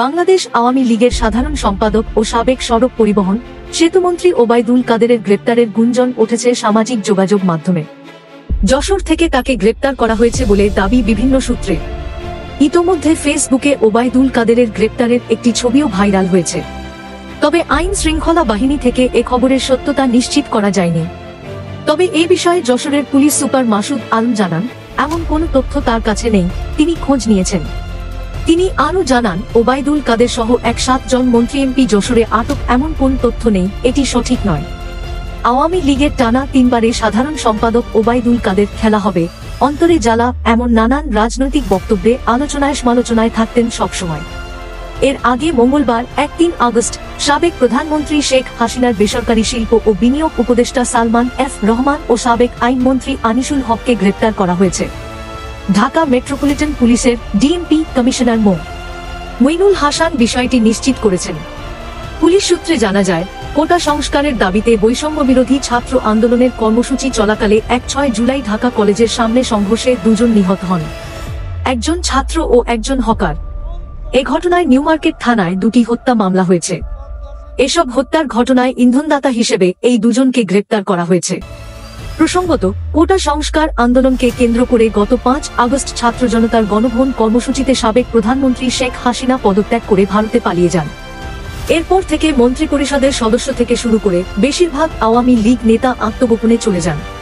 বাংলাদেশ আওয়ামী লীগের সাধারণ সম্পাদক ও সাবেক সড়ক পরিবহন সেতুমন্ত্রী ওবায়দুল কাদেরের গ্রেপ্তারের গুঞ্জন উঠেছে সামাজিক যোগাযোগ মাধ্যমে। যশোর থেকে তাকে গ্রেপ্তার করা হয়েছে বলে দাবি বিভিন্ন সূত্রে। ইতোমধ্যে ফেসবুকে ওবায়দুল কাদেরের গ্রেপ্তারের একটি ছবিও ভাইরাল হয়েছে। তবে আইন শৃঙ্খলা বাহিনী থেকে এ খবরের সত্যতা নিশ্চিত করা যায়নি। তবে এই বিষয়ে যশোরের পুলিশ সুপার মাসুদ আলম জানান, এমন কোনো তথ্য তার কাছে নেই, তিনি খোঁজ নিয়েছেন। তিনি আরও জানান, ওবায়দুল কাদের সহ 7 জন মন্ত্রী এমপি যশোরে আটক এমন কোন তথ্য নেই, এটি সঠিক নয়। আওয়ামী লীগের টানা 3বারে সাধারণ সম্পাদক ওবায়দুল কাদের খেলা হবে অন্তরে জ্বালা, এমন নানান রাজনৈতিক বক্তব্যে আলোচনায় সমালোচনায় থাকতেন সবসময়। এর আগে মঙ্গলবার 3 আগস্ট সাবেক প্রধানমন্ত্রী শেখ হাসিনার বেসরকারি শিল্প ও বিনিয়োগ উপদেষ্টা সালমান এফ রহমান ও সাবেক আইনমন্ত্রী আনিসুল হককে গ্রেপ্তার করা হয়েছে। ঢাকা মেট্রোপলিটন পুলিশের ডিএমপি কমিশনার মইনুল হাসান বিষয়টি নিশ্চিত করেছেন। পুলিশ সূত্রে জানা যায়, কোটা সংস্কারের দাবিতে বৈষম্য বিরোধী ছাত্র আন্দোলনের কর্মসূচি চলাকালে 6 জুলাই ঢাকা কলেজের সামনে সংঘর্ষে 2 জন নিহত হন, একজন ছাত্র ও একজন হকার। এ ঘটনায় নিউমার্কেট থানায় 2টি হত্যা মামলা হয়েছে। এসব হত্যার ঘটনায় ইন্ধনদাতা হিসেবে এই 2 জনকে গ্রেপ্তার করা হয়েছে। প্রসঙ্গত, কোটা সংস্কার আন্দোলনকে কেন্দ্র করে গত 5 আগস্ট ছাত্র জনতার গণভোট কর্মসূচিতে সাবেক প্রধানমন্ত্রী শেখ হাসিনা পদত্যাগ করে ভারতে পালিয়ে যান। এরপর থেকে মন্ত্রিপরিষদের সদস্য থেকে শুরু করে বেশিরভাগ আওয়ামী লীগ নেতা আত্মগোপনে চলে যান।